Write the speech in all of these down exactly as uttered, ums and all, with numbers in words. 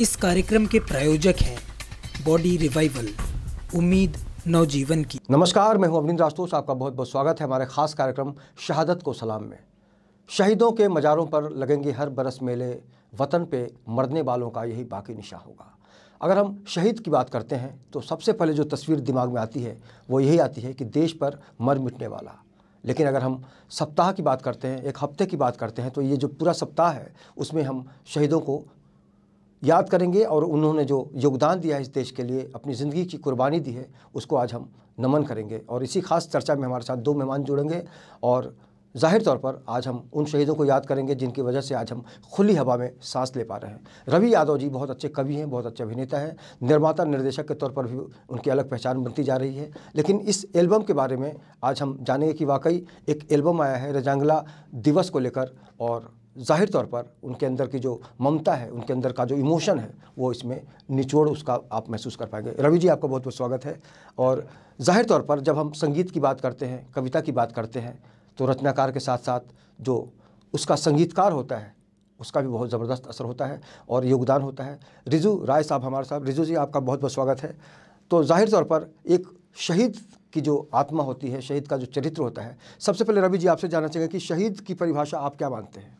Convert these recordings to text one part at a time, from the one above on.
इस कार्यक्रम के प्रायोजक हैं बॉडी रिवाइवल, उम्मीद नवजीवन की। नमस्कार, मैं हूं अवनींद्र आशुतोष। आपका बहुत बहुत स्वागत है हमारे खास कार्यक्रम शहादत को सलाम में। शहीदों के मज़ारों पर लगेंगे हर बरस मेले, वतन पे मरने वालों का यही बाकी निशा होगा। अगर हम शहीद की बात करते हैं तो सबसे पहले जो तस्वीर दिमाग में आती है वो यही आती है कि देश पर मर मिटने वाला। लेकिन अगर हम सप्ताह की बात करते हैं, एक हफ्ते की बात करते हैं, तो ये जो पूरा सप्ताह है उसमें हम शहीदों को याद करेंगे और उन्होंने जो योगदान दिया है इस देश के लिए, अपनी ज़िंदगी की कुर्बानी दी है, उसको आज हम नमन करेंगे। और इसी खास चर्चा में हमारे साथ दो मेहमान जुड़ेंगे और ज़ाहिर तौर पर आज हम उन शहीदों को याद करेंगे जिनकी वजह से आज हम खुली हवा में सांस ले पा रहे हैं। रवि यादव जी बहुत अच्छे कवि हैं, बहुत अच्छे अभिनेता हैं, निर्माता निर्देशक के तौर पर भी उनकी अलग पहचान बनती जा रही है। लेकिन इस एल्बम के बारे में आज हम जानेंगे कि वाकई एक एल्बम आया है रजांगला दिवस को लेकर, और ज़ाहिर तौर पर उनके अंदर की जो ममता है, उनके अंदर का जो इमोशन है, वो इसमें निचोड़ उसका आप महसूस कर पाएंगे। रवि जी, आपका बहुत बहुत स्वागत है। और ज़ाहिर तौर पर जब हम संगीत की बात करते हैं, कविता की बात करते हैं, तो रचनाकार के साथ साथ जो उसका संगीतकार होता है उसका भी बहुत ज़बरदस्त असर होता है और योगदान होता है। रिजू राय साहब हमारे साथ। रिजू जी, आपका बहुत बहुत स्वागत है। तो ज़ाहिर तौर पर एक शहीद की जो आत्मा होती है, शहीद का जो चरित्र होता है, सबसे पहले रवि जी आपसे जानना चाहेंगे कि शहीद की परिभाषा आप क्या मानते हैं?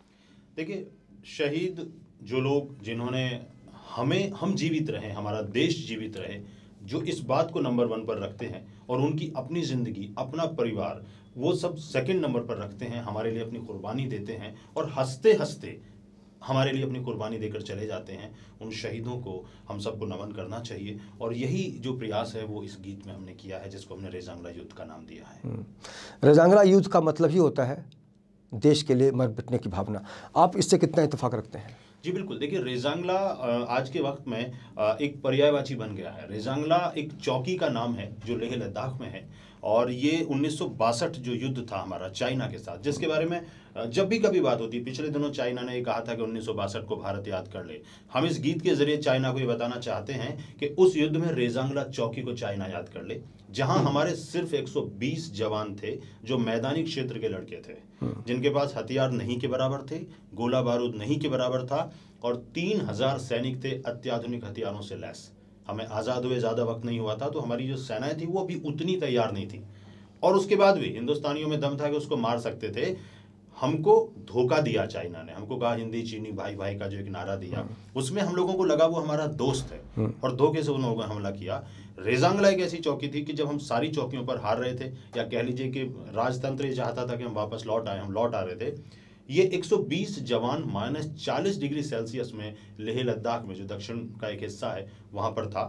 देखिए, शहीद जो लोग जिन्होंने हमें हम जीवित रहे, हमारा देश जीवित रहे, जो इस बात को नंबर वन पर रखते हैं और उनकी अपनी ज़िंदगी, अपना परिवार, वो सब सेकंड नंबर पर रखते हैं, हमारे लिए अपनी कुर्बानी देते हैं और हंसते हंसते हमारे लिए अपनी कुर्बानी देकर चले जाते हैं, उन शहीदों को हम सबको नमन करना चाहिए। और यही जो प्रयास है वो इस गीत में हमने किया है, जिसको हमने रेजांगला युद्ध का नाम दिया है। रेजांगला युद्ध का मतलब ही होता है देश के लिए मर मिटने की भावना। आप इससे कितना इत्तेफाक रखते हैं? जी बिल्कुल। देखिए, रेजांगला आज के वक्त में एक पर्यायवाची बन गया है। रेजांगला एक चौकी का नाम है जो लेह लद्दाख में है, और ये उन्नीस सौ बासठ जो युद्ध था हमारा चाइना के साथ, जिसके बारे में जब भी कभी बात होती है, पिछले दिनों चाइना ने कहा था कि उन्नीस सौ बासठ को भारत याद कर ले। हम इस गीत के जरिए चाइना को ये बताना चाहते हैं कि उस युद्ध में रेजांगला चौकी को चाइना याद कर ले, जहां हमारे सिर्फ एक सौ बीस जवान थे जो मैदानी क्षेत्र के लड़के थे, जिनके पास हथियार नहीं के बराबर थे, गोला बारूद नहीं के बराबर था, और तीन हजार सैनिक थे अत्याधुनिक हथियारों से लैस। हमें आज़ाद हुए ज़्यादा वक्त नहीं हुआ था, तो हमारी जो सेनाएं थी वो भी उतनी तैयार नहीं थी, और उसके बाद भी हिंदुस्तानियों में दम था कि उसको मार सकते थे। हमको धोखा दिया चाइना ने, हमको कहा हिंदी चीनी भाई भाई का जो एक नारा दिया, उसमें हम लोगों को लगा वो हमारा दोस्त है, और धोखे से उन लोगों ने हमला किया। रेजांगला एक ऐसी चौकी थी कि जब हम सारी चौकियों पर हार रहे थे, या कह लीजिए कि राजतंत्र ये चाहता था कि हम वापस लौट आए, हम लौट आ रहे थे, ये एक सौ बीस जवान माइनस चालीस डिग्री सेल्सियस में लेह लद्दाख में, जो दक्षिण का एक हिस्सा है, वहां पर था।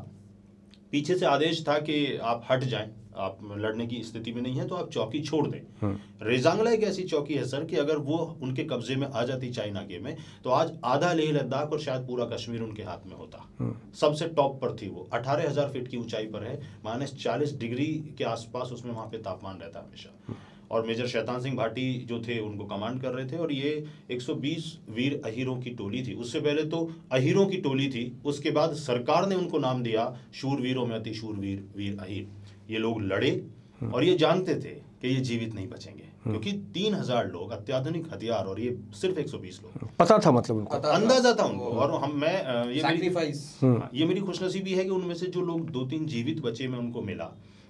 पीछे से आदेश था कि आप हट जाएं, आप लड़ने की स्थिति में नहीं है तो आप चौकी छोड़ दें। रेजांगला एक ऐसी चौकी है सर कि अगर वो उनके कब्जे में आ जाती चाइना के में, तो आज आधा लेह लद्दाख और शायद पूरा कश्मीर उनके हाथ में होता। सबसे टॉप पर थी वो, अठारह हजार फीट की ऊंचाई पर है, माइनस चालीस डिग्री के आसपास उसमें वहां पे तापमान रहता हमेशा। और मेजर शैतान सिंह भाटी जो थे उनको कमांड कर रहे थे, और ये एक सौ बीस वीर अहीरों की टोली थी। उससे पहले तो अहीरों की टोली थी, उसके बाद सरकार ने उनको नाम दिया शूरवीरों में अति शूरवीर वीर अहीर। ये लोग लड़े और ये जानते थे कि ये जीवित नहीं बचेंगे, क्योंकि तीन हजार लोग, अत्याधुनिक हथियार, और ये सिर्फ एक सौ बीस लोग, पता था, मतलब उनको अंदाजा था उनको। और हम मैं ये मेरी ये मेरी खुशनसीबी है कि उनमें से जो लोग दो तीन जीवित बचे, में उनको मिला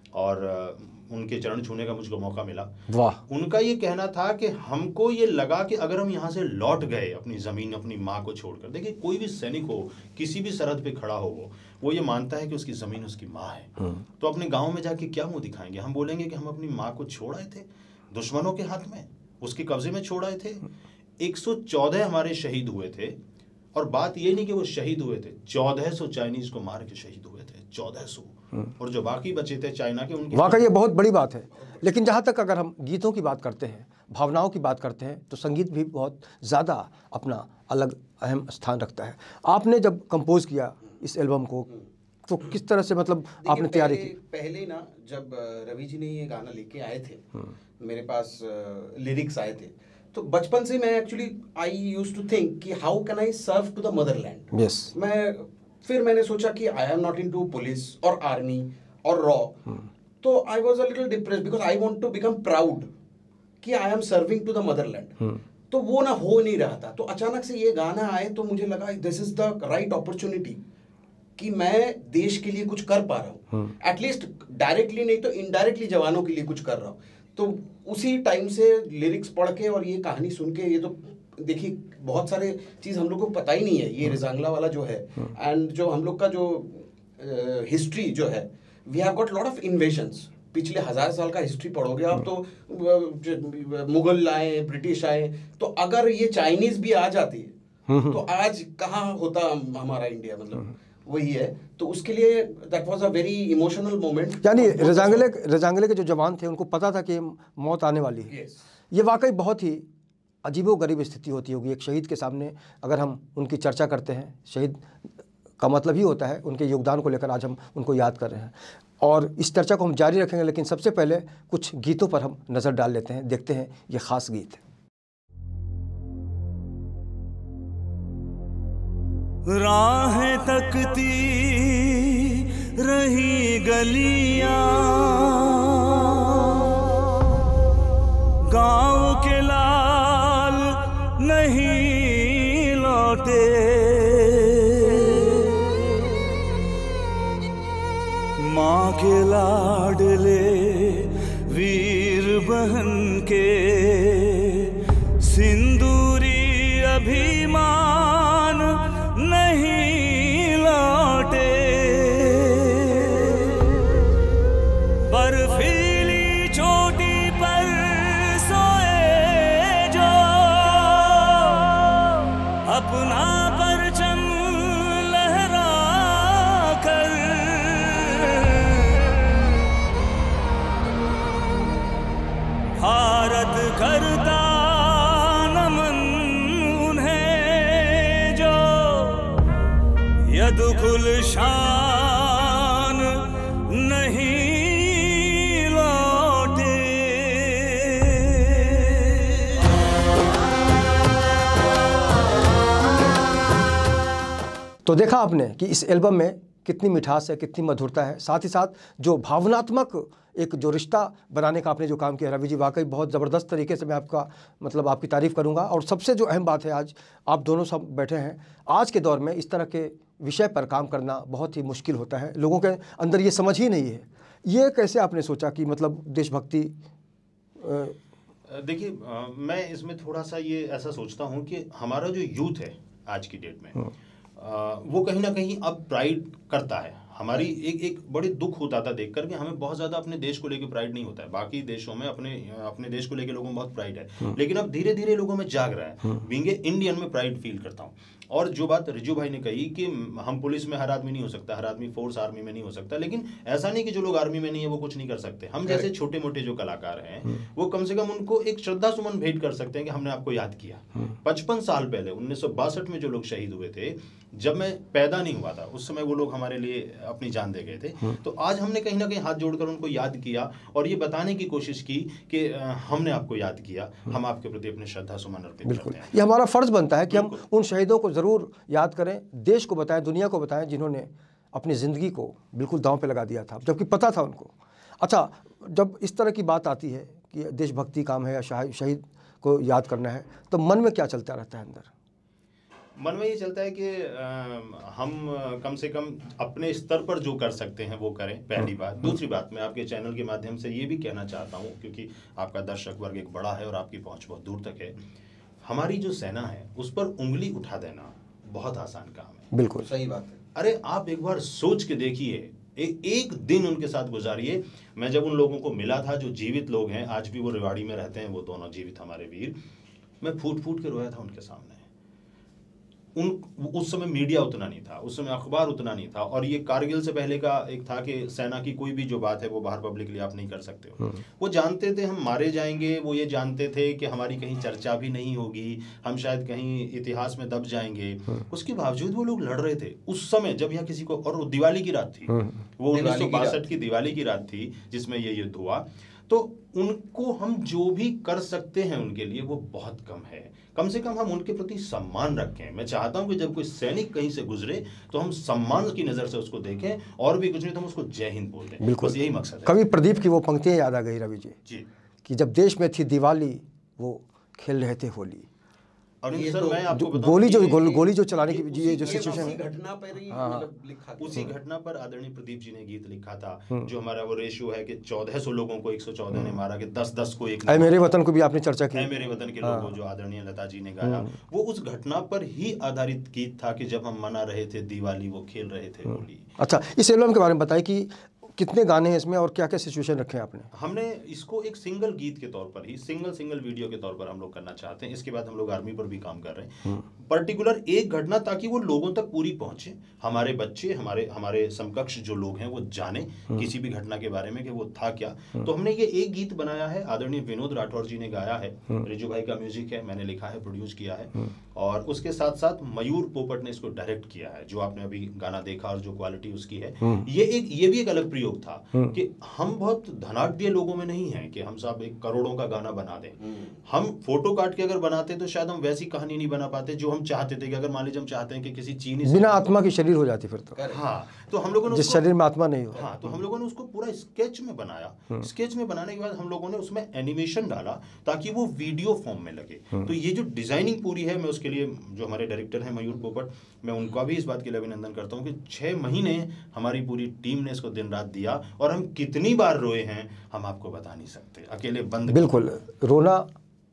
और उनके चरण छूने का मुझको मौका मिला। वाह। उनका ये कहना था कि हमको ये लगा कि अगर हम यहाँ से लौट गए अपनी ज़मीन, अपनी माँ को छोड़कर, देखिए कोई भी सैनिक हो, किसी भी सरहद पे खड़ा हो, वो वो ये मानता है कि उसकी ज़मीन उसकी माँ है, तो अपने गांव में जाके क्या मुंह दिखाएंगे? हम बोलेंगे कि हम अपनी माँ को छोड़ आए थे दुश्मनों के हाथ में, उसके कब्जे में छोड़ आए थे। एक सौ चौदह हमारे शहीद हुए थे, और बात ये नहीं कि वो शहीद हुए थे, चौदह सौ चाइनीज को मार के शहीद हुए थे, चौदह सौ, और जो बाकी बचे थे चाइना के, उनके वाकई ये बहुत बड़ी बात है। लेकिन जहाँ तक अगर हम गीतों की बात करते हैं, भावनाओं की बात करते हैं, तो संगीत भी बहुत ज़्यादा अपना अलग अहम स्थान रखता है। आपने जब कंपोज किया इस एल्बम को, तो किस तरह से, मतलब आपने तैयारी की? पहले ना जब रवि जी ने ये गाना लेके आए थे, मेरे पास लिरिक्स आए थे, तो बचपन से मैं actually I used to think कि how can I serve to the motherland. Yes. मैं फिर मैंने सोचा कि I am not into police और आर्मी और रॉ, तो I was a little depressed because I want to become proud कि I am serving to the motherland. तो वो ना हो नहीं रहा था। तो अचानक से ये गाना आए तो मुझे लगा this is the right opportunity कि मैं देश के लिए कुछ कर पा रहा हूँ, एटलीस्ट डायरेक्टली नहीं तो इनडायरेक्टली जवानों के लिए कुछ कर रहा हूँ। तो उसी टाइम से लिरिक्स पढ़ के और ये कहानी सुन के, ये तो देखिए बहुत सारे चीज़ हम लोग को पता ही नहीं है, ये रेजांगला वाला जो है एंड जो हम लोग का जो हिस्ट्री uh, जो है, we have got lot of invasions. पिछले हजार साल का हिस्ट्री पढ़ोगे आप तो uh, मुगल आए, ब्रिटिश आए, तो अगर ये चाइनीज भी आ जाती है तो आज कहाँ होता हमारा इंडिया, मतलब वही है। तो उसके लिए that was a very emotional moment. यानी रेजांगले रेजांगले के जो जवान थे उनको पता था कि मौत आने वाली है। yes. ये वाकई बहुत ही अजीबोगरीब स्थिति होती होगी एक शहीद के सामने। अगर हम उनकी चर्चा करते हैं, शहीद का मतलब ही होता है उनके योगदान को लेकर आज हम उनको याद कर रहे हैं, और इस चर्चा को हम जारी रखेंगे। लेकिन सबसे पहले कुछ गीतों पर हम नज़र डाल लेते हैं, देखते हैं ये ख़ास गीत। राहें तकती रही गलियां, गांव के लाल नहीं लौटे, माँ के लाडले वीर बहन के सिंदूरी अभिमान नहीं लौटे, बर्फीली चोटी पर सोए जो अपना परचम लहरा कर, भारत करता नमन उन्हें जो यदुकुल शान नहीं लौटे। तो देखा आपने कि इस एल्बम में कितनी मिठास है, कितनी मधुरता है, साथ ही साथ जो भावनात्मक एक जो रिश्ता बनाने का आपने जो काम किया रवि जी, वाकई बहुत ज़बरदस्त तरीके से मैं आपका मतलब आपकी तारीफ़ करूंगा। और सबसे जो अहम बात है, आज आप दोनों सब बैठे हैं, आज के दौर में इस तरह के विषय पर काम करना बहुत ही मुश्किल होता है, लोगों के अंदर ये समझ ही नहीं है। ये कैसे आपने सोचा कि मतलब देशभक्ति? देखिए, मैं इसमें थोड़ा सा ये ऐसा सोचता हूँ कि हमारा जो यूथ है आज की डेट में, आ, वो कहीं ना कहीं अब प्राइड करता है। हमारी एक एक बड़ी दुख होता था देख कर कि हमें बहुत ज़्यादा अपने देश को लेकर प्राइड नहीं होता है। बाकी देशों में अपने अपने देश को लेकर लोगों में बहुत प्राइड है, लेकिन अब धीरे धीरे लोगों में जाग रहा है। बीइंग ए इंडियन में प्राइड फील करता हूँ। और जो बात रिजू भाई ने कही कि हम पुलिस में हर आदमी नहीं हो सकता, हर आदमी फोर्स आर्मी में नहीं हो सकता, लेकिन ऐसा नहीं कि जो लोग आर्मी में नहीं है वो कुछ नहीं कर सकते। हम जैसे छोटे मोटे जो कलाकार हैं वो कम से कम उनको एक श्रद्धा सुमन भेंट कर सकते हैं कि हमने आपको याद किया। पचपन साल पहले उन्नीस सौ बासठ में जो लोग शहीद हुए थे, जब मैं पैदा नहीं हुआ था उस समय वो लोग हमारे लिए अपनी जान दे गए थे। तो आज हमने कहीं ना कहीं हाथ जोड़कर उनको याद किया और ये बताने की कोशिश की कि हमने आपको याद किया, हम आपके प्रति अपने श्रद्धा सुमन अर्पित करते हैं। ये हमारा फर्ज बनता है कि हम उन शहीदों को ज़रूर याद करें, देश को बताएं, दुनिया को बताएं, जिन्होंने अपनी ज़िंदगी को बिल्कुल दांव पे लगा दिया था, जबकि पता था उनको। अच्छा, जब इस तरह की बात आती है कि देशभक्ति काम है या शहीद को याद करना है, तो मन में क्या चलता रहता है अंदर? मन में ये चलता है कि आ, हम कम से कम अपने स्तर पर जो कर सकते हैं वो करें, पहली बात। दूसरी बात, मैं आपके चैनल के माध्यम से ये भी कहना चाहता हूँ, क्योंकि आपका दर्शक वर्ग एक बड़ा है और आपकी पहुँच बहुत दूर तक है, हमारी जो सेना है उस पर उंगली उठा देना बहुत आसान काम है। बिल्कुल सही बात है। अरे आप एक बार सोच के देखिए, ए, एक दिन उनके साथ गुजारिए। मैं जब उन लोगों को मिला था जो जीवित लोग हैं, आज भी वो रेवाड़ी में रहते हैं, वो दोनों जीवित हमारे वीर, मैं फूट फूट के रोया था उनके सामने। उन उस समय मीडिया उतना नहीं था, उस समय अखबार उतना नहीं था, और ये कारगिल से पहले का एक था कि सेना की कोई भी जो बात है वो बाहर पब्लिकली आप नहीं कर सकते हो। वो जानते थे हम मारे जाएंगे, वो ये जानते थे कि हमारी कहीं चर्चा भी नहीं होगी, हम शायद कहीं इतिहास में दब जाएंगे। उसके बावजूद वो लोग लड़ रहे थे उस समय, जब यहाँ किसी को, और दिवाली की रात थी, वो उन्नीस सौ बासठ की दिवाली की रात थी जिसमें ये युद्ध हुआ। तो उनको हम जो भी कर सकते हैं उनके लिए वो बहुत कम है। कम से कम हम उनके प्रति सम्मान रखें। मैं चाहता हूं कि जब कोई सैनिक कहीं से गुजरे तो हम सम्मान की नजर से उसको देखें, और भी कुछ नहीं तो हम उसको जय हिंद बोल दें। बिल्कुल, बस यही मकसद है। कवि प्रदीप की वो पंक्तियां याद आ गई रवि जी, जी, कि जब देश में थी दिवाली वो खेल रहे थे होली, और ये सर तो मैं आपको जो बताऊं गोली कि जो ये- गोल, ये- गोली जो चलाने की ये ये जो उसी- सिचुएशन उसी है, घटना पर ही हाँ, मतलब लिखा था। उसी घटना पर आदरणीय प्रदीप जी ने गीत लिखा था, हम्म। जो हमारा वो रेशियो है कि चौदह सौ लोगों को एक सौ चौदह ने मारा, कि दस दस को एक ऐ ने मेरे मारा। वतन को भी आपने चर्चा की। है मेरे वतन के हाँ। लोगों, जो आदरणीय लता जी ने गाया, वो उस घटना पर ही आधारित गीत था कि जब हम मना रहे थे दिवाली, वो खेल रहे थे होली। अच्छा, इस एल्बम के बारे में बताइए कि कितने गाने हैं इसमें और क्या क्या सिचुएशन रखे हैं आपने? हमने इसको एक सिंगल गीत के तौर पर ही, सिंगल सिंगल वीडियो के तौर पर हम लोग करना चाहते हैं। इसके बाद हम लोग आर्मी पर भी काम कर रहे हैं, पर्टिकुलर एक घटना, ताकि वो लोगों तक पूरी पहुंचे, हमारे बच्चे, हमारे हमारे समकक्ष जो लोग हैं वो जाने किसी भी घटना के बारे में कि वो था क्या। तो हमने ये एक गीत बनाया है, आदरणीय विनोद राठौर जी ने गाया है, रिजू भाई का म्यूजिक है, मैंने लिखा है, प्रोड्यूस किया है, और उसके साथ साथ मयूर पोपट ने इसको डायरेक्ट किया है। जो आपने अभी गाना देखा और जो क्वालिटी उसकी है, ये एक ये भी एक अलग प्रयोग था कि हम बहुत धनाढ्य लोगों में नहीं हैं कि हम साहब एक करोड़ों का गाना बना दें। हम फोटो काट के अगर बनाते तो शायद हम वैसी कहानी नहीं बना पाते जो हम चाहते थे। कि अगर मान लीजिए हम चाहते हैं कि किसी चीनी से बिना आत्मा की शरीर हो जाती फिर तो, हाँ, तो हम लोगों ने जिस उसको- शरीर में आत्मा नहीं हो। हाँ, तो हम लोगों ने उसको पूरा स्केच में बनाया। स्केच में बनाने के बाद हम लोगों ने उसमें एनिमेशन डाला ताकि वो वीडियो फॉर्म में लगे। तो ये जो डिजाइनिंग पूरी है, मैं उसके लिए जो हमारे डायरेक्टर हैं मयूर पोपट, मैं उनका भी इस बात के लिए अभिनंदन करता हूँ कि छः महीने हमारी पूरी टीम ने इसको दिन रात दिया, और हम कितनी बार रोए हैं हम आपको बता नहीं सकते, अकेले बंद। बिल्कुल, रोना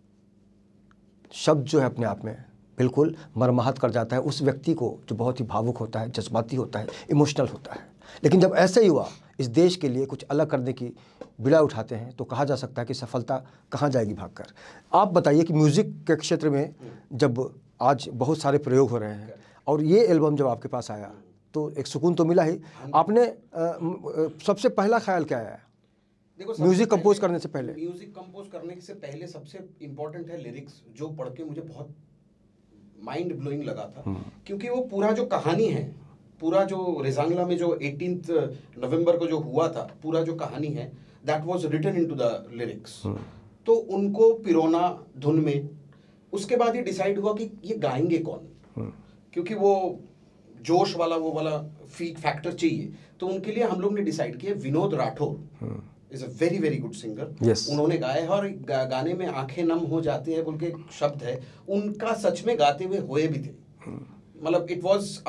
शब्द जो है अपने आप में बिल्कुल मरमाहत कर जाता है उस व्यक्ति को जो बहुत ही भावुक होता है, जज्बाती होता है, इमोशनल होता है। लेकिन जब ऐसे ही हुआ, इस देश के लिए कुछ अलग करने की बिड़ा उठाते हैं, तो कहा जा सकता है कि सफलता कहाँ जाएगी भागकर। आप बताइए कि म्यूज़िक के क्षेत्र में जब आज बहुत सारे प्रयोग हो रहे हैं और ये एल्बम जब आपके पास आया तो एक सुकून तो मिला ही। आपने आ, सबसे पहला ख्याल क्या आया देखो, सबसे म्यूजिक कंपोज पहले- करने से पहले? म्यूजिक कंपोज करने से पहले सबसे इम्पोर्टेंट है लिरिक्स, जो पढ़ के मुझे बहुत माइंड ब्लोइंग लगा था। क्योंकि वो पूरा जो कहानी है, पूरा जो रेजांगला में जो अठारह नवंबर को जो हुआ था, पूरा जो कहानी है, that was written into the lyrics. तो उनको पिरोना धुन में, उसके बाद ये डिसाइड हुआ कि ये गाएंगे कौन, क्योंकि वो जोश वाला वो वाला फीक फैक्टर चाहिए। तो उनके लिए हम लोग ने डिसाइड किया Vinod Rathore is a very very good singer. Yes. उन्होंने गाया है, और गा, गाने में आंखें नम हो जाती है बोल के एक शब्द है, उनका सच में गाते हुए हुए भी थे। मतलब इट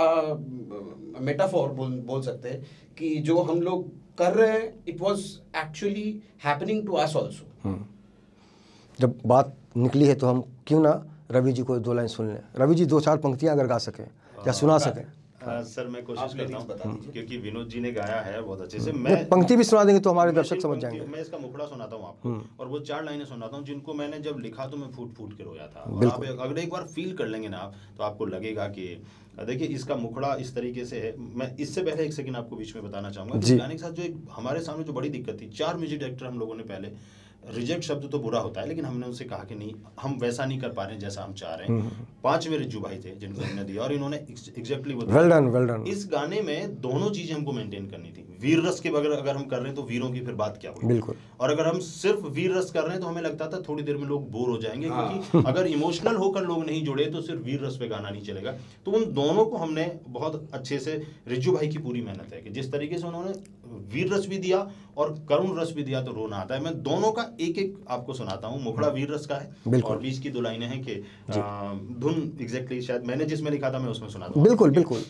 वाज मेटाफोर बोल बोल सकते हैं कि जो हम लोग कर रहे हैं, it was actually happening to us also. जब बात निकली है तो हम क्यों ना रवि जी को दो लाइन सुन लें। रवि जी दो चार पंक्तियां अगर गा सकें या सुना सकें। हाँ, सर मैं कोशिश आप करता lyrics बता हूँ, दीजिए। क्योंकि विनोद जी ने गाया है बहुत अच्छे से। वो मैं पंक्ति भी सुना देंगे तो हमारे मैं दर्शक एक समझ पंक्ति- जाएंगे। मैं इसका मुखड़ा सुनाता हूँ आपको, और वो चार लाइनें सुनाता हूँ जिनको मैंने जब लिखा तो मैं फूट फूट के रोया था। और आप बिल्कुल। अगर एक बार फील कर लेंगे ना आप, तो आपको लगेगा कि देखिए इसका मुखड़ा इस तरीके से है। मैं इससे पहले एक सेकंड आपको बीच में बताना चाहूंगा कि जी। गाने के साथ जो एक हमारे सामने जो बड़ी दिक्कत थी, चार म्यूजिक डायरेक्टर हम लोगों ने पहले, रिजेक्ट शब्द तो बुरा होता है, लेकिन हमने उनसे कहा कि नहीं, हम वैसा नहीं कर पा रहे हैं जैसा हम चाह रहे हैं। पांचवें रिज्जू भाई थे जिनको हमने दिया, और इन्होंने एग्जैक्टली वो वेल डन, वेल डन। इस गाने में दोनों चीजें हमको मेंटेन करनी थी। वीर रस के बगैर अगर हम कर रहे हैं तो वीरों की फिर बात क्या हुई। बिल्कुल। और अगर हम सिर्फ वीर रस कर रहे हैं तो हमें लगता था थोड़ी देर में लोग बोर हो जाएंगे, हाँ। क्योंकि अगर इमोशनल होकर लोग नहीं जुड़े तो सिर्फ वीर रस पे गाना नहीं चलेगा। तो उन दोनों को हमने बहुत अच्छे से, रिज्जू भाई की पूरी मेहनत है कि जिस तरीके से उन्होंने वीर रस भी दिया और करुण रस भी दिया, तो रोना आता है। मैं दोनों का एक एक आपको सुनाता हूँ। मुखड़ा वीर रस का है, बिल्कुल। और बीच की दो लाइनें हैं कि आ, धुन एग्जैक्टली शायद मैंने जिसमें लिखा था मैं उसमें सुनाता हूँ। बिल्कुल बिल्कुल।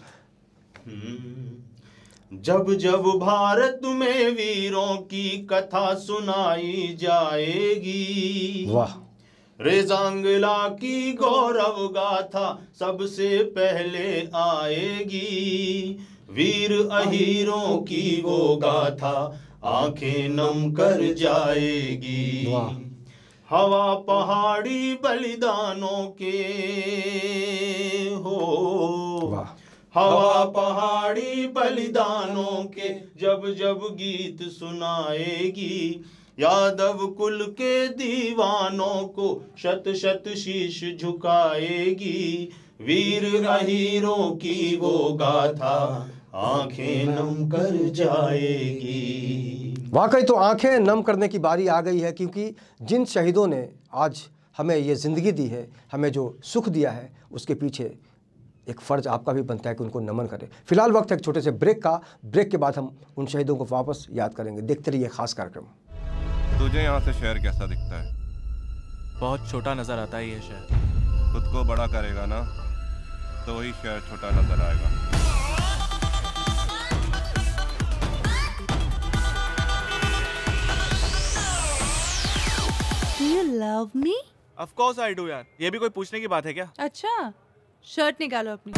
जब जब भारत में वीरों की कथा सुनाई जाएगी, वाह। रेजांगला की गौरव गाथा सबसे पहले आएगी। वीर अहीरों की वो गाथा आंखें नम कर जाएगी। वाह। हवा पहाड़ी बलिदानों के हो, वाह। हवा पहाड़ी बलिदानों के जब जब गीत सुनाएगी। यादव कुल के दीवानों को शत शत शीश झुकाएगी। वीर अहीरों की वो गाथा आंखें नम कर जाएगी। वाकई तो आंखें नम करने की बारी आ गई है, क्योंकि जिन शहीदों ने आज हमें ये ज़िंदगी दी है, हमें जो सुख दिया है, उसके पीछे एक फ़र्ज आपका भी बनता है कि उनको नमन करें। फिलहाल वक्त है एक छोटे से ब्रेक का। ब्रेक के बाद हम उन शहीदों को वापस याद करेंगे। देखते रहिए खास कार्यक्रम। तुझे यहाँ से शहर कैसा दिखता है? बहुत छोटा नजर आता है ये शहर। खुद को बड़ा करेगा ना तो वही शहर छोटा नजर आएगा। Do you love me? Of course I do यार। ये भी कोई पूछने की बात है क्या? अच्छा, शर्ट निकालो अपनी।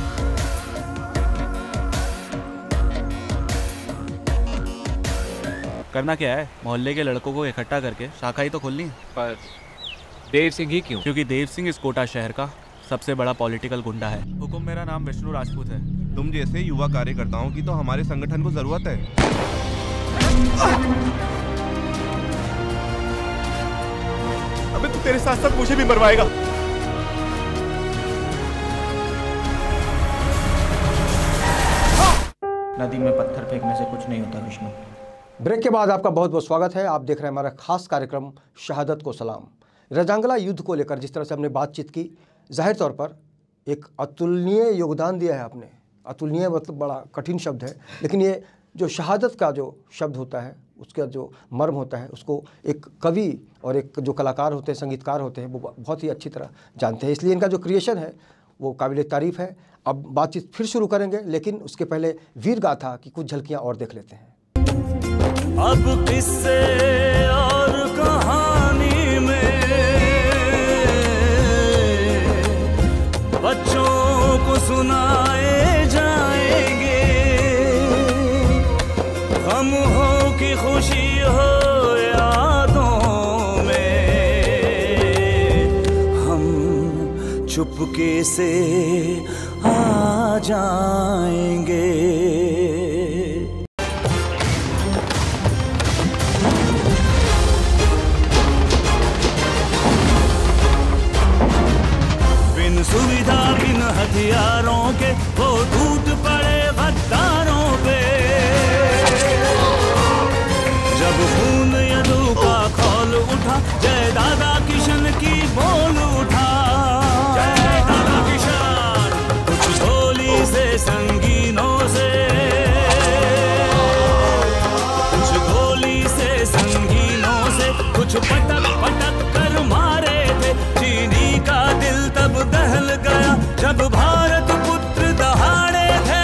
करना क्या है? मोहल्ले के लड़कों को इकट्ठा करके शाखा ही तो खोलनी है। पर देव सिंह ही क्यों? क्योंकि देव सिंह इस कोटा शहर का सबसे बड़ा पॉलिटिकल गुंडा है। हुकुम, मेरा नाम विष्णु राजपूत है। तुम जैसे युवा कार्यकर्ताओं की तो हमारे संगठन को जरूरत है। अबे तू तेरे साथ साथ मुझे भी मरवाएगा। नदी में पत्थर फेंकने से कुछ नहीं होता विष्णु। ब्रेक के बाद आपका बहुत बहुत स्वागत है। आप देख रहे हैं हमारा खास कार्यक्रम शहादत को सलाम। रजांगला युद्ध को लेकर जिस तरह से हमने बातचीत की, जाहिर तौर पर एक अतुलनीय योगदान दिया है आपने। अतुलनीय मतलब बड़ा कठिन शब्द है, लेकिन ये जो शहादत का जो शब्द होता है, उसका जो मर्म होता है, उसको एक कवि और एक जो कलाकार होते हैं, संगीतकार होते हैं, वो बहुत ही अच्छी तरह जानते हैं। इसलिए इनका जो क्रिएशन है वो काबिल तारीफ़ है। अब बातचीत फिर शुरू करेंगे, लेकिन उसके पहले वीर गाथा की कुछ झलकियाँ और देख लेते हैं। अब किस्से और कहानी में बच्चों को सुनाए जाएंगे, गम हो कि खुशी हो यादों में, हम चुपके से आ जाएंगे। सुविधा बिन हथियारों के वो टूट पड़े गद्दारों पे, जब खून यदु का खौल उठा, जय दादा किशन की बोल उठा, जय दादा किशन। कुछ गोली से संगीनों से, कुछ गोली से संगीनों से, कुछ पटक पटक कर मारे थे। चीनी का दिल तब दहल गया जब भारत पुत्र दहाड़े थे।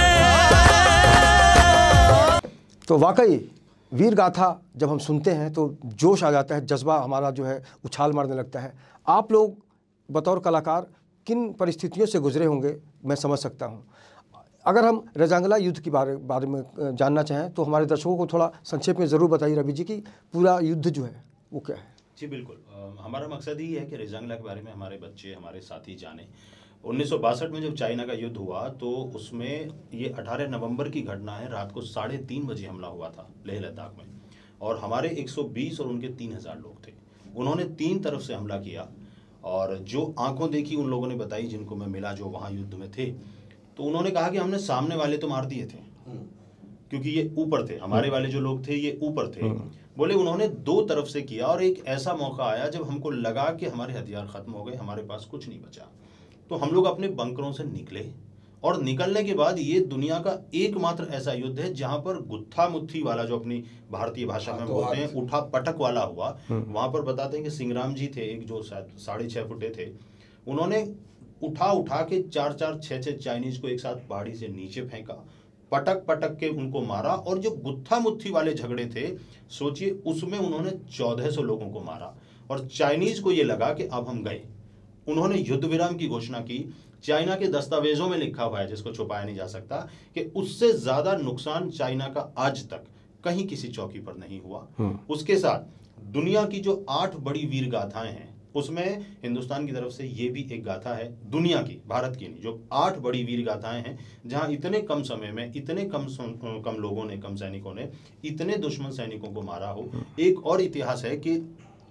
तो वाकई वीर गाथा जब हम सुनते हैं तो जोश आ जाता है, जज्बा हमारा जो है उछाल मारने लगता है। आप लोग बतौर कलाकार किन परिस्थितियों से गुजरे होंगे मैं समझ सकता हूँ। अगर हम रजांगला युद्ध के बारे बारे में जानना चाहें तो हमारे दर्शकों को थोड़ा संक्षेप में ज़रूर बताइए रवि जी, कि पूरा युद्ध जो है वो क्या है। जी बिल्कुल, आ, हमारा मकसद ही है कि रजांगला के बारे में हमारे बच्चे, हमारे साथी जाने। उन्नीस सौ बासठ में जब चाइना का युद्ध हुआ तो उसमें ये अठारह नवंबर की घटना है। रात को साढ़े तीन बजे हमला हुआ था लेह लद्दाख में, और हमारे एक सौ बीस और उनके तीन हज़ार लोग थे। उन्होंने तीन तरफ से हमला किया, और जो आंखों देखी उन लोगों ने बताई, जिनको मैं मिला, जो वहाँ युद्ध में थे, तो उन्होंने कहा कि हमने सामने वाले तो मार दिए थे, क्योंकि ये ऊपर थे, हमारे वाले जो लोग थे ये ऊपर थे। बोले उन्होंने दो तरफ से किया, और एक ऐसा मौका आया जब हमको लगा कि हमारे हथियार खत्म हो गए, हमारे पास कुछ नहीं बचा, तो हम लोग अपने बंकरों से निकले। और निकलने के बाद ये दुनिया का एकमात्र ऐसा युद्ध है जहां पर गुत्था मुत्थी वाला, जो अपनी भारतीय भाषा में बोलते हैं, उठा पटक वाला हुआ। वहां पर बताते हैं कि सिंगराम जी थे, एक जो साढ़े छह फुटे थे, उन्होंने उठा उठा के चार चार छह छह चाइनीज को एक साथ पहाड़ी से नीचे फेंका, पटक पटक के उनको मारा। और जो गुत्था मुत्थी वाले झगड़े थे, सोचिए उसमें उन्होंने चौदह सौ लोगों को मारा। और चाइनीज को ये लगा कि अब हम गए, उन्होंने युद्ध विराम की घोषणा की। चाइना के दस्तावेजों में लिखा हुआ है, जिसको छुपाया नहीं जा सकता, कि उससे ज्यादा नुकसान चाइना का आज तक कहीं किसी चौकी पर नहीं हुआ। उसके साथ दुनिया की जो आठ बड़ी वीर गाथाएं हैं, उसमें हिंदुस्तान की तरफ से ये भी एक गाथा है, दुनिया की, भारत की नहीं, जो आठ बड़ी वीर गाथाएं हैं, जहां इतने कम समय में इतने कम कम लोगों ने, कम सैनिकों ने इतने दुश्मन सैनिकों को मारा हो। एक और इतिहास है कि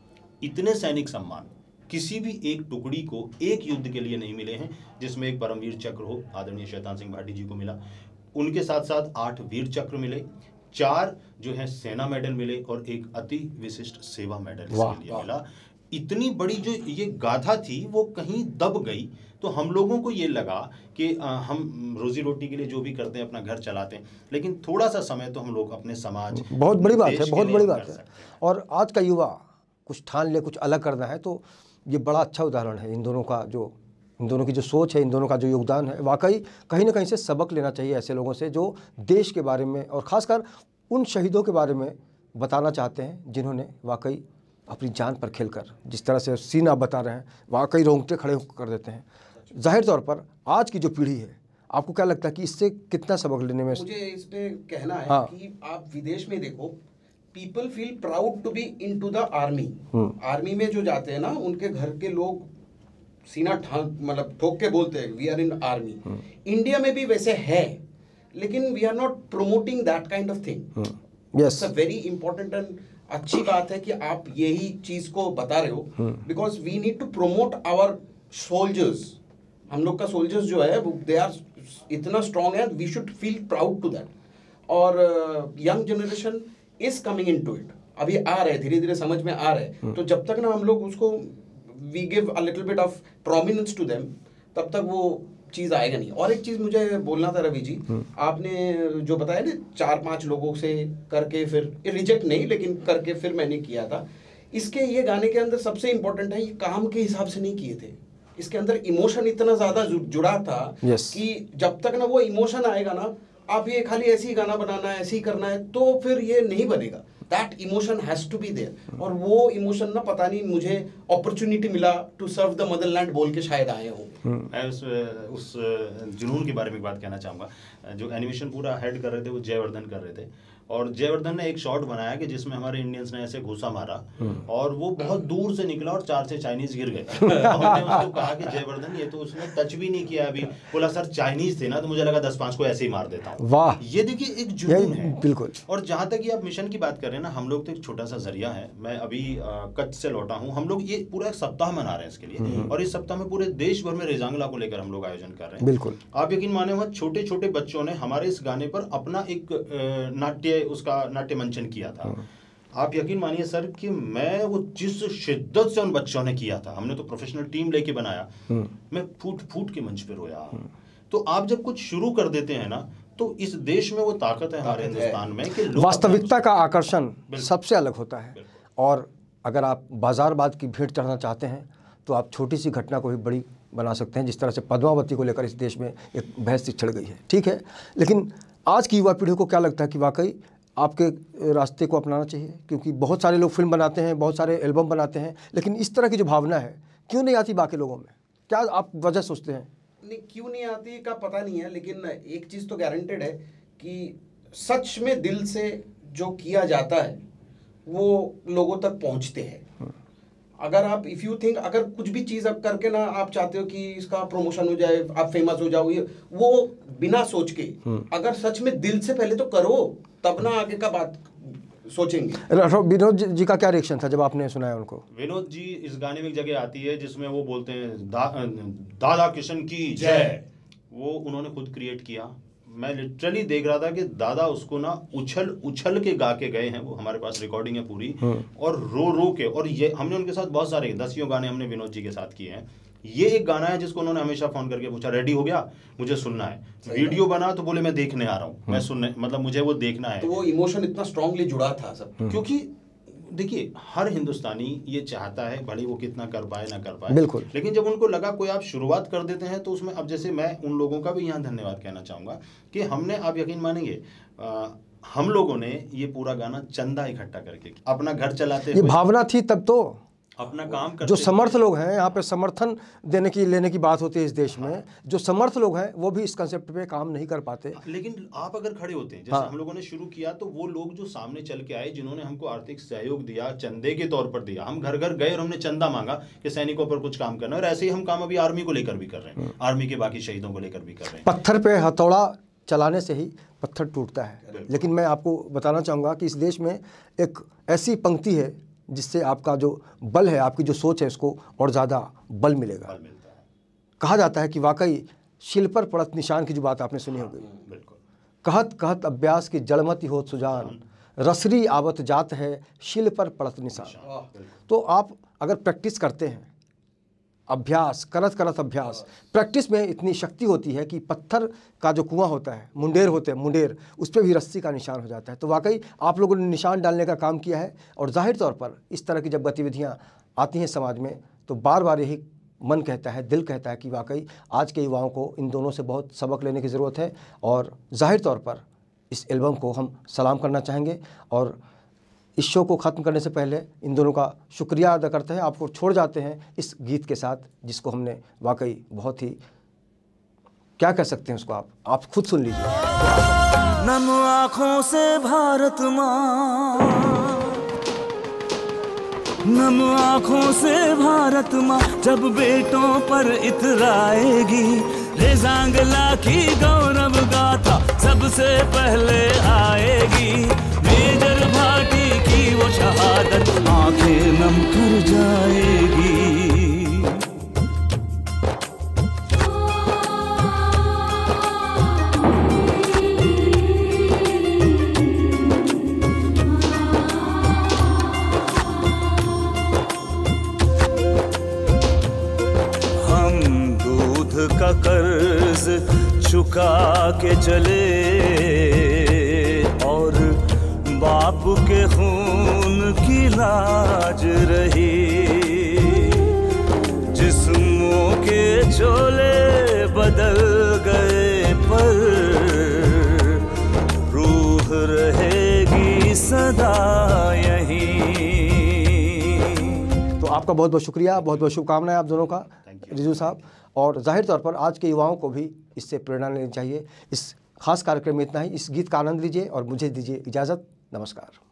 इतने सैनिक सम्मान किसी भी एक टुकड़ी को एक युद्ध के लिए नहीं मिले हैं, जिसमें एक परमवीर चक्र हो, आदरणीय शैतान सिंह भाटी जी को मिला। उनके साथ साथ आठ वीर चक्र मिले, चार जो है सेना मेडल मिले, और एक अति विशिष्ट सेवा मेडल इसके लिए मिला। इतनी बड़ी जो ये गाथा थी वो कहीं दब गई, तो हम लोगों को ये लगा कि आ, हम रोजी रोटी के लिए जो भी करते हैं अपना घर चलाते हैं, लेकिन थोड़ा सा समय तो हम लोग अपने समाज, बहुत बड़ी बात है, बहुत बड़ी बात है। और आज का युवा कुछ ठान ले, कुछ अलग करना है, तो ये बड़ा अच्छा उदाहरण है इन दोनों का जो इन दोनों की जो सोच है, इन दोनों का जो योगदान है, वाकई कहीं ना कहीं से सबक लेना चाहिए ऐसे लोगों से जो देश के बारे में और ख़ासकर उन शहीदों के बारे में बताना चाहते हैं जिन्होंने वाकई अपनी जान पर खेलकर, जिस तरह से सीन आप बता रहे हैं, वाकई रोंगटे खड़े कर देते हैं। जाहिर तौर पर आज की जो पीढ़ी है, आपको क्या लगता है कि इससे कितना सबक लेने में? मुझे इस पे कहना है हाँ। कि आप विदेश में देखो, people feel proud to be in to the army. Army में जो जाते हैं ना, उनके घर के लोग सीना ठाक मतलब ठोक के बोलते हैं we are in army. India में भी वैसे है, लेकिन we are not promoting that kind of thing. Yes, very important and अच्छी बात है कि आप यही चीज को बता रहे हो, because we need to promote our soldiers. हम लोग का सोल्जर्स जो है दे आर इतना स्ट्रांग है, we should feel proud to that. और young generation is coming into it, अभी आ रहे, धीरे धीरे समझ में आ रहे। तो जब तक ना हम लोग उसको we give a little bit of prominence to them, तब तक वो चीज आएगा नहीं। और एक चीज मुझे बोलना था रवि जी, आपने जो बताया ना चार पांच लोगों से करके फिर रिजेक्ट नहीं, लेकिन करके फिर मैंने किया था, इसके ये गाने के अंदर सबसे इंपॉर्टेंट है, ये काम के हिसाब से नहीं किए थे। इसके अंदर इमोशन इतना ज्यादा जुड़ा था yes. कि जब तक ना वो इमोशन आएगा ना, आप ये खाली ऐसे ही गाना बनाना है, ऐसे ही करना है, तो फिर ये नहीं बनेगा। That emotion has to be there. और वो इमोशन ना, पता नहीं मुझे अपॉर्चुनिटी मिला टू सर्व द मदरलैंड बोल के शायद आए हो। मैं उस उस जुनून के बारे में एक बात कहना चाहूँगा। जो एनिमेशन पूरा हेड कर रहे थे वो जयवर्धन कर रहे थे, और जयवर्धन ने एक शॉट बनाया कि जिसमें हमारे इंडियंस ने ऐसे घुसा मारा और वो बहुत दूर से निकला और चार से चाइनीज गिर गए। हमने उसको कहा कि जयवर्धन ये तो उसने टच भी नहीं किया अभी। बोला सर चाइनीज थे ना, तो मुझे लगा दस पांच को ऐसे ही मार देता हूँ। वाह, ये देखिए एक जुनून है। बिल्कुल। और जहाँ तक ये आप मिशन की बात कर रहे हैं ना, हम लोग तो एक छोटा सा जरिया है। मैं अभी कच्छ से लौटा हूँ, हम लोग ये पूरा एक सप्ताह मना रहे हैं इसके लिए, और इस सप्ताह में पूरे देश भर में रेजांगला को लेकर हम लोग आयोजन कर रहे हैं। बिल्कुल। आप यकीन माने वहाँ छोटे छोटे बच्चों ने हमारे इस गाने पर अपना एक नाट्य उसका नाट्य मंचन किया था। आप यकीन मानिए सर कि मैं वो जिस शिद्दत से उन बच्चों ने किया था, हमने तो प्रोफेशनल टीम लेके बनाया, मैं फूट फूट के मंच पे रोया। तो आप जब कुछ शुरू कर देते हैं ना, तो इस देश में वो ताकत है हमारे हिंदुस्तान में कि वास्तविकता का आकर्षण सबसे अलग होता है। और अगर आप बाजारबाद की भीड़ चढ़ना चाहते हैं तो आप छोटी सी घटना को भी बड़ी बना सकते हैं, जिस तरह से पद्मावती को लेकर इस देश में एक बहस छिड़ गई है। ठीक है, लेकिन आज की युवा पीढ़ी को क्या लगता है कि वाकई आपके रास्ते को अपनाना चाहिए? क्योंकि बहुत सारे लोग फिल्म बनाते हैं, बहुत सारे एल्बम बनाते हैं, लेकिन इस तरह की जो भावना है क्यों नहीं आती बाकी लोगों में? क्या आप वजह सोचते हैं? नहीं, क्यों नहीं आती का पता नहीं है, लेकिन एक चीज़ तो गारंटेड है कि सच में दिल से जो किया जाता है वो लोगों तक पहुंचते हैं। अगर आप इफ़ यू थिंक, अगर कुछ भी चीज़ आप करके ना आप चाहते हो कि इसका प्रमोशन हो जाए, आप फेमस हो जाओ, ये वो बिना सोच के, अगर सच में दिल से पहले तो करो, तब ना आगे का बात सोचेंगे। विनोद जी का क्या रिएक्शन था जब आपने सुनाया उनको? विनोद जी इस गाने में एक जगह आती है जिसमें वो बोलते हैं दा, दादा किशन की जय। वो उन्होंने खुद क्रिएट किया। मैं लिटरली देख रहा था कि दादा उसको ना उछल उछल के गा के गए हैं। वो हमारे पास रिकॉर्डिंग है पूरी, और रो रो के। और ये हमने उनके साथ बहुत सारे दसियों गाने हमने विनोद जी के साथ किए हैं। ये एक गाना है जिसको उन्होंने हमेशा फोन करके पूछा, रेडी हो गया, मुझे सुनना है। वीडियो बना तो बोले मैं देखने आ रहा हूँ, मैं सुनने, मतलब मुझे वो देखना है। तो वो इमोशन इतना स्ट्रांगली जुड़ा था सब। क्योंकि देखिए हर हिंदुस्तानी ये चाहता है, भले वो कितना कर पाए ना कर पाए, बिल्कुल, लेकिन जब उनको लगा कोई आप शुरुआत कर देते हैं तो उसमें, अब जैसे मैं उन लोगों का भी यहाँ धन्यवाद कहना चाहूँगा कि हमने, आप यकीन मानेंगे, आ, हम लोगों ने ये पूरा गाना चंदा इकट्ठा करके अपना घर चलाते, ये भावना थी तब तो, अपना काम करते। जो समर्थ लोग हैं, यहाँ पे समर्थन देने की लेने की बात होती है इस देश में, जो समर्थ लोग हैं वो भी इस कंसेप्ट पे काम नहीं कर पाते। लेकिन आप अगर खड़े होते हैं, जैसे हाँ। हम लोगों ने शुरू किया, तो वो लोग जो सामने चल के आए, जिन्होंने हमको आर्थिक सहयोग दिया, चंदे के तौर पर दिया। हम घर घर गए और हमने चंदा मांगा कि सैनिकों पर कुछ काम करना है। और ऐसे ही हम काम अभी आर्मी को लेकर भी कर रहे हैं, आर्मी के बाकी शहीदों को लेकर भी कर रहे हैं। पत्थर पे हथौड़ा चलाने से ही पत्थर टूटता है। लेकिन मैं आपको बताना चाहूँगा कि इस देश में एक ऐसी पंक्ति है जिससे आपका जो बल है, आपकी जो सोच है, उसको और ज़्यादा बल मिलेगा। बल मिलता है। कहा जाता है कि वाकई शिल पर पड़त निशान की जो बात आपने सुनी होगी, बिल्कुल, कहत कहत अभ्यास की जड़मति होत सुजान, रसरी आवत जात है शिल पर पड़त निशान। तो आप अगर प्रैक्टिस करते हैं, अभ्यास करत करत अभ्यास, प्रैक्टिस में इतनी शक्ति होती है कि पत्थर का जो कुआं होता है, मुंडेर होते हैं, मुंडेर, उस पर भी रस्सी का निशान हो जाता है। तो वाकई आप लोगों ने निशान डालने का काम किया है। और जाहिर तौर पर इस तरह की जब गतिविधियां आती हैं समाज में, तो बार बार यही मन कहता है, दिल कहता है कि वाकई आज के युवाओं को इन दोनों से बहुत सबक लेने की ज़रूरत है। और ज़ाहिर तौर पर इस एल्बम को हम सलाम करना चाहेंगे और इस शो को ख़त्म करने से पहले इन दोनों का शुक्रिया अदा करते हैं। आपको छोड़ जाते हैं इस गीत के साथ, जिसको हमने वाकई बहुत ही, क्या कह सकते हैं उसको, आप आप खुद सुन लीजिए। नम आँखों से भारत माँ, नम आँखों से भारत माँ जब बेटों पर इतराएगी, रेजांगला की गौरव गाथा सबसे पहले आएगी। मेजर भाटी की वो शहादत आंखें नम कर जाएगी। का कर्ज चुका के चले और बाप के खून की लाज रही, जिस्मों के चोले बदल गए पर रूह रहेगी सदा यहीं। तो आपका बहुत बहुत शुक्रिया, बहुत बहुत शुभकामनाएं आप दोनों का रिजू साहब। और जाहिर तौर पर आज के युवाओं को भी इससे प्रेरणा लेनी चाहिए। इस खास कार्यक्रम में इतना ही। इस गीत का आनंद लीजिए और मुझे दीजिए इजाज़त। नमस्कार।